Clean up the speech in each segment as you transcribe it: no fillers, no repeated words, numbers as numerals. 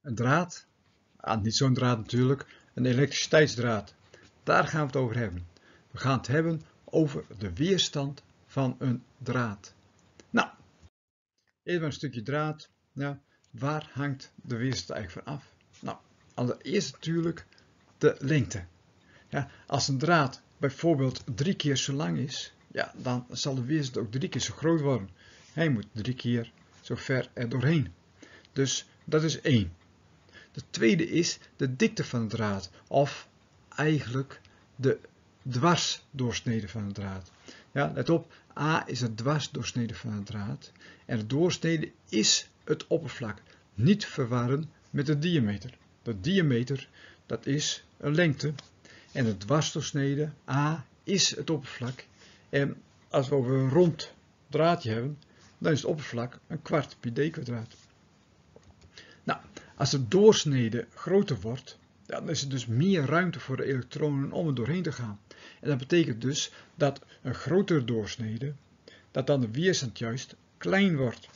een draad, niet zo'n draad natuurlijk, een elektriciteitsdraad. Daar gaan we het over hebben. We gaan het hebben over de weerstand van een draad. Nou, eerst maar een stukje draad. Ja, waar hangt de weerstand eigenlijk van af? Nou, allereerst natuurlijk de lengte. Ja, als een draad bijvoorbeeld 3 keer zo lang is, ja, dan zal de weerstand ook 3 keer zo groot worden. Hij moet 3 keer zo ver er doorheen. Dus dat is 1. De tweede is de dikte van de draad, of eigenlijk de dwarsdoorsnede van de draad. Ja, let op, A is de dwarsdoorsnede van de draad en de doorsnede is het oppervlak. Niet verwarren met de diameter. De diameter, dat is een lengte en de dwarsdoorsnede, A, is het oppervlak. En als we over een rond draadje hebben, dan is het oppervlak een kwart pi d kwadraat. Nou, als de doorsnede groter wordt, dan is er dus meer ruimte voor de elektronen om er doorheen te gaan. En dat betekent dus dat een grotere doorsnede, dat dan de weerstand juist klein wordt.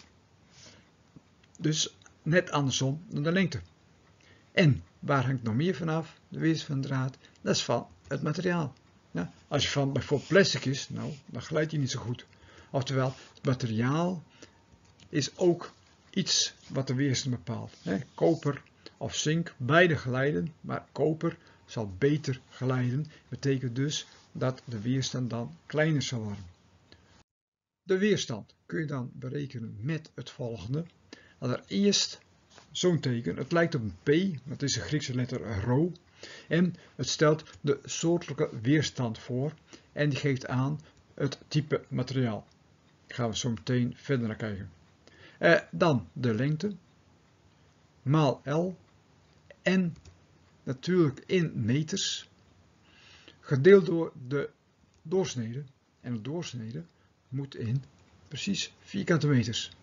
Dus net andersom dan de lengte. En waar hangt nog meer vanaf, de weerstand van de draad? Dat is van het materiaal. Ja, als je van bijvoorbeeld plastic is, nou, dan glijdt hij niet zo goed. Oftewel, het materiaal is ook iets wat de weerstand bepaalt. Koper of zink, beide glijden, maar koper zal beter glijden. Betekent dus dat de weerstand dan kleiner zal worden. De weerstand kun je dan berekenen met het volgende. Allereerst zo'n teken, het lijkt op een P, dat is de Griekse letter rho. En het stelt de soortelijke weerstand voor en die geeft aan het type materiaal. Daar gaan we zo meteen verder naar kijken. Dan de lengte, maal L, en natuurlijk in meters, gedeeld door de doorsnede. En de doorsnede moet in precies vierkante meters.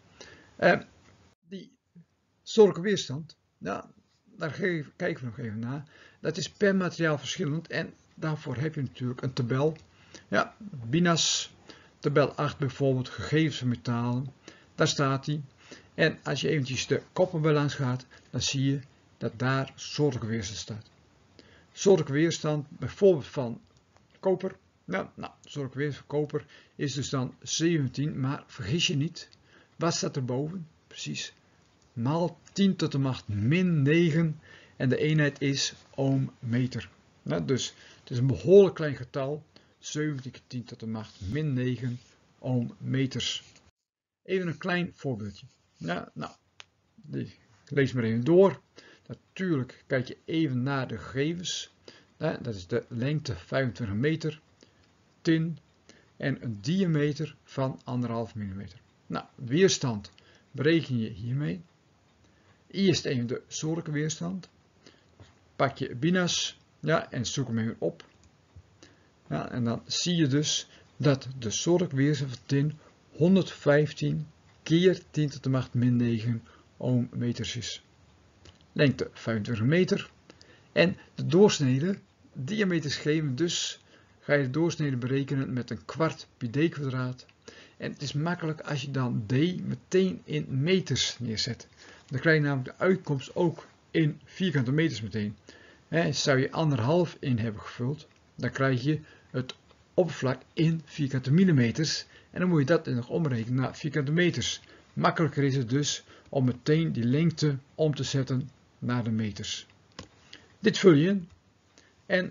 Die soortelijke weerstand, ja, daar kijken we nog even naar. Dat is per materiaal verschillend en daarvoor heb je natuurlijk een tabel. Ja, BINAS, tabel 8 bijvoorbeeld, gegevens van metalen, daar staat die. En als je eventjes de koppelbalans gaat, dan zie je dat daar soortelijke weerstand staat. Soortelijke weerstand bijvoorbeeld van koper. Nou, soortelijke weerstand van koper is dus dan 17, maar vergis je niet, wat staat erboven? Precies, maal 10 tot de macht min 9 en de eenheid is ohmmeter. Nou, dus het is een behoorlijk klein getal, 17 keer 10 tot de macht min 9 ohmmeters. Even een klein voorbeeldje. Ja, nou, lees maar even door. Natuurlijk kijk je even naar de gegevens. Dat is de lengte 25 meter, tin en een diameter van 1,5 mm. Nou, weerstand bereken je hiermee. Eerst even de soortelijke weerstand. Pak je BINAS, ja, en zoek hem even op. Ja, en dan zie je dus dat de soortelijke weerstand van tin 115 keer 10 tot de macht min 9 ohmmeters is. Lengte 25 meter. En de doorsnede, diameters geven, dus ga je de doorsnede berekenen met een kwart pi d kwadraat. En het is makkelijk als je dan d meteen in meters neerzet. Dan krijg je namelijk de uitkomst ook in vierkante meters meteen. Zou je 1,5 in hebben gevuld, dan krijg je het oppervlak in vierkante millimeters. En dan moet je dat nog omrekenen naar vierkante meters. Makkelijker is het dus om meteen die lengte om te zetten naar de meters. Dit vul je in. En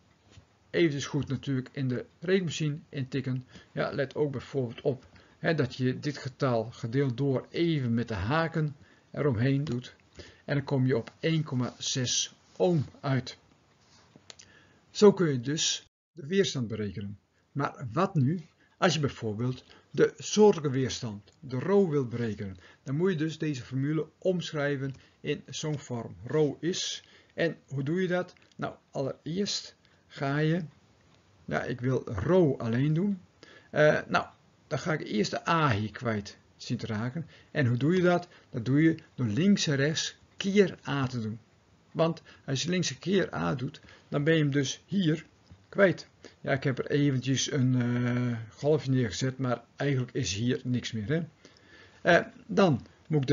even goed natuurlijk in de rekenmachine intikken. Ja, let ook bijvoorbeeld op dat je dit getal gedeeld door even met de haken eromheen doet. En dan kom je op 1,6 ohm uit. Zo kun je dus de weerstand berekenen. Maar wat nu als je bijvoorbeeld de soortelijke weerstand, de rho, wilt berekenen? Dan moet je dus deze formule omschrijven in zo'n vorm. Rho is, en hoe doe je dat? Nou, allereerst ga je, ja, ik wil rho alleen doen. Nou, dan ga ik eerst de a hier kwijt zien te raken. En hoe doe je dat? Dat doe je door links en rechts keer a te doen. Want als je links en keer a doet, dan ben je hem dus hier kwijt. Ja, ik heb er eventjes een golfje neergezet, maar eigenlijk is hier niks meer. Dan moet ik de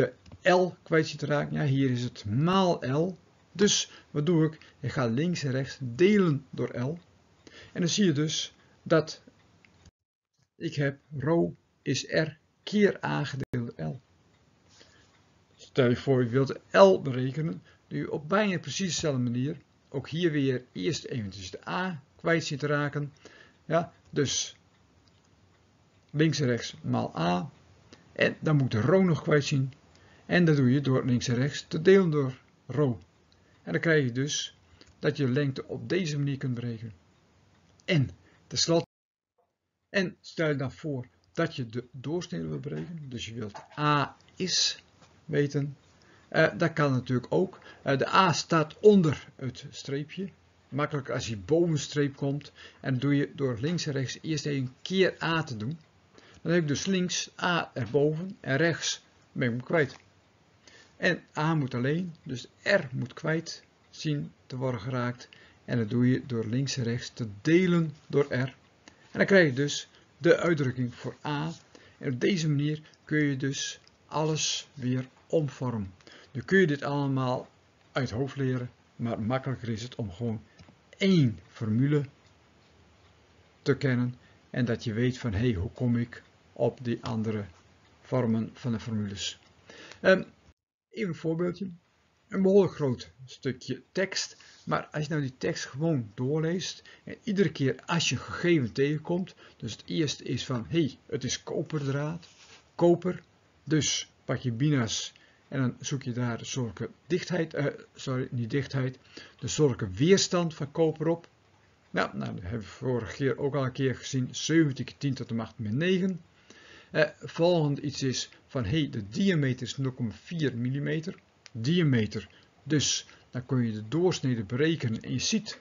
L kwijt ziet te raken. Ja, hier is het maal L. Dus wat doe ik? Ik ga links en rechts delen door L. En dan zie je dus dat ik heb rho is R keer A gedeeld door L. Stel je voor je wilt L berekenen, doe je op bijna precies dezelfde manier. Ook hier weer eerst eventjes de A kwijt zien te raken. Ja, dus links en rechts maal A. En dan moet de rho nog kwijt zien. En dat doe je door links en rechts te delen door rho. En dan krijg je dus dat je lengte op deze manier kunt berekenen. En tenslotte, en stel je dan voor dat je de doorsnede wil berekenen. Dus je wilt A is weten. Dat kan natuurlijk ook. De A staat onder het streepje. Makkelijk als je boven de streep komt. En dat doe je door links en rechts eerst even keer A te doen. Dan heb ik dus links A erboven en rechts ben ik hem kwijt. En A moet alleen, dus R moet kwijt zien te worden geraakt. En dat doe je door links en rechts te delen door R. En dan krijg je dus de uitdrukking voor A. En op deze manier kun je dus alles weer omvormen. Nu kun je dit allemaal uit het hoofd leren, maar makkelijker is het om gewoon één formule te kennen. En dat je weet van, hé, hoe kom ik op die andere vormen van de formules. Even een voorbeeldje. Een behoorlijk groot stukje tekst. Maar als je nou die tekst gewoon doorleest. En iedere keer als je een gegeven tegenkomt. Dus het eerste is van, hé, het is koperdraad. Koper. Dus pak je bina's. En dan zoek je daar de soortelijke dichtheid. De soortelijke weerstand van koper op. Nou, dat hebben we vorige keer ook al een keer gezien. 17 keer 10 tot de macht min 9. Volgende iets is van, de diameter is 0,4 mm. Diameter. Dus dan kun je de doorsnede berekenen. En je ziet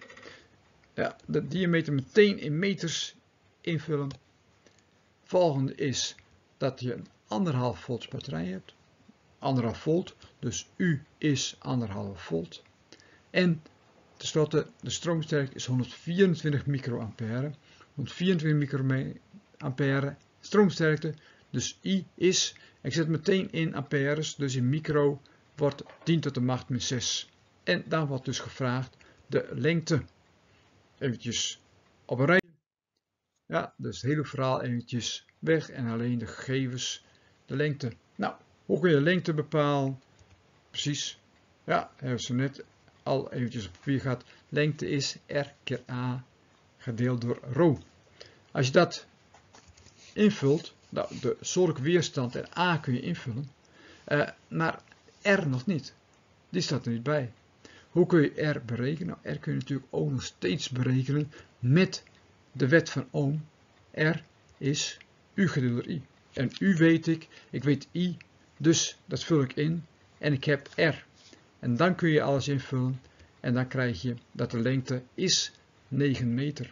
de diameter meteen in meters invullen. Volgende is dat je een 1,5 volt batterij hebt. 1,5 volt. Dus U is 1,5 volt. En tenslotte, de stroomsterkte is 124 microampère. 124 microampère stroomsterkte. Dus I is, ik zet meteen in amperes, dus in micro wordt 10 tot de macht min 6. En dan wordt dus gevraagd de lengte. Eventjes op een rij. Ja, dus het hele verhaal eventjes weg en alleen de gegevens, de lengte. Nou, hoe kun je lengte bepalen? Precies. Ja, hebben ze net al eventjes op papier gehad. Lengte is R keer A gedeeld door rho. Als je dat invult, nou, de soortelijke weerstand en A kun je invullen, maar R nog niet. Die staat er niet bij. Hoe kun je R berekenen? Nou, R kun je natuurlijk ook nog steeds berekenen met de wet van Ohm. R is U gedeeld door I. En U weet ik weet I, dus dat vul ik in en ik heb R. En dan kun je alles invullen en dan krijg je dat de lengte is 9 meter.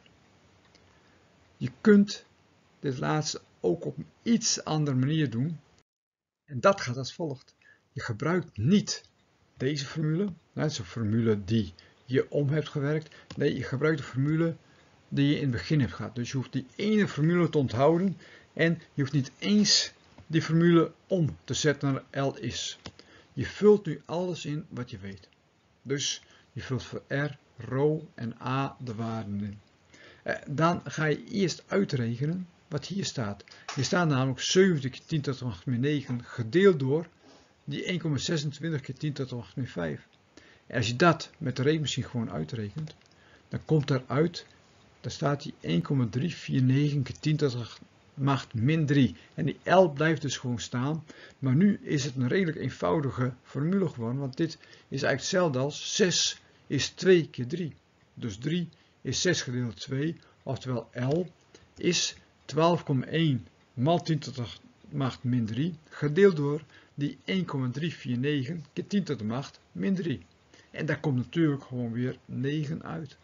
Je kunt dit laatste ook op een iets andere manier doen. En dat gaat als volgt. Je gebruikt niet deze formule. Dat is een formule die je om hebt gewerkt. Nee, je gebruikt de formule die je in het begin hebt gehad. Dus je hoeft die ene formule te onthouden. En je hoeft niet eens die formule om te zetten naar L is. Je vult nu alles in wat je weet. Dus je vult voor R, rho en A de waarden in. Dan ga je eerst uitrekenen wat hier staat. Hier staat namelijk 70 keer 10 tot de macht min 9 gedeeld door die 1,26 keer 10 tot de macht min 5. En als je dat met de rekenmachine gewoon uitrekent, dan komt daaruit, daar staat die 1,349 keer 10 tot de macht min 3. En die L blijft dus gewoon staan. Maar nu is het een redelijk eenvoudige formule geworden, want dit is eigenlijk hetzelfde als 6 is 2 keer 3. Dus 3 is 6 gedeeld door 2, oftewel L is 12,1 maal 10 tot de macht min 3 gedeeld door die 1,349 keer 10 tot de macht min 3. En daar komt natuurlijk gewoon weer 9 uit.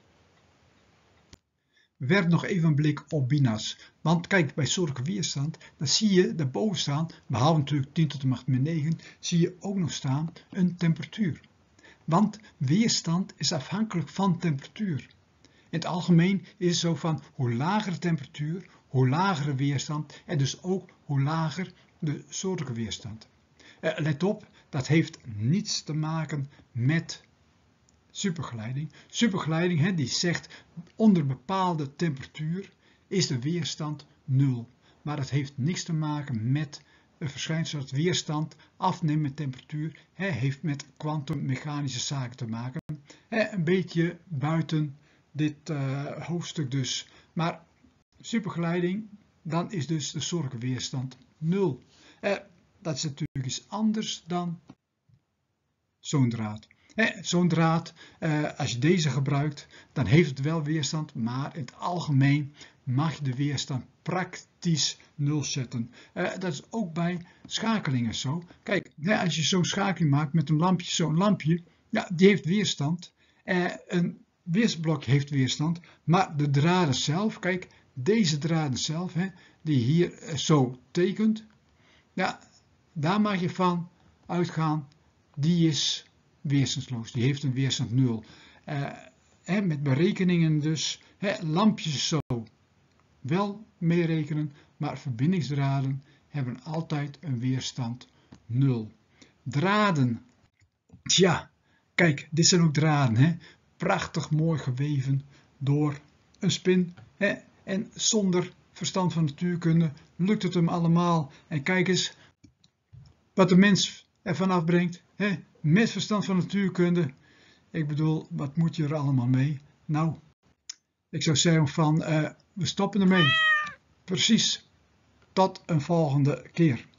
Werp nog even een blik op bina's. Want kijk, bij soortelijke weerstand, dan zie je daarboven staan, behalve natuurlijk 10 tot de macht min 9, zie je ook nog staan een temperatuur. Want weerstand is afhankelijk van temperatuur. In het algemeen is het zo van hoe lager de temperatuur, hoe lager de weerstand en dus ook hoe lager de soortelijke weerstand. Let op, dat heeft niets te maken met supergeleiding. Supergeleiding die zegt onder bepaalde temperatuur is de weerstand 0. Maar dat heeft niks te maken met een verschijnsel dat weerstand afneemt met temperatuur. Heeft met kwantummechanische zaken te maken. Een beetje buiten dit hoofdstuk dus. Maar supergeleiding, dan is dus de zorgweerstand 0. Dat is natuurlijk iets anders dan zo'n draad. Zo'n draad, als je deze gebruikt, dan heeft het wel weerstand, maar in het algemeen mag je de weerstand praktisch 0 zetten. Dat is ook bij schakelingen zo. Kijk, als je zo'n schakeling maakt met een lampje, zo'n lampje, ja, die heeft weerstand. Een weersblok heeft weerstand, maar de draden zelf, kijk, deze draden zelf, die hier zo tekent, ja, daar mag je van uitgaan, die is weerstandsloos, die heeft een weerstand 0. Met berekeningen dus, lampjes zo wel meerekenen, maar verbindingsdraden hebben altijd een weerstand 0. Draden, tja, kijk, dit zijn ook draden, prachtig mooi geweven door een spin, en zonder verstand van natuurkunde lukt het hem allemaal. En kijk eens wat de mens ervan afbrengt, met verstand van natuurkunde. Ik bedoel, wat moet je er allemaal mee? Nou, ik zou zeggen van, we stoppen ermee. Precies, tot een volgende keer.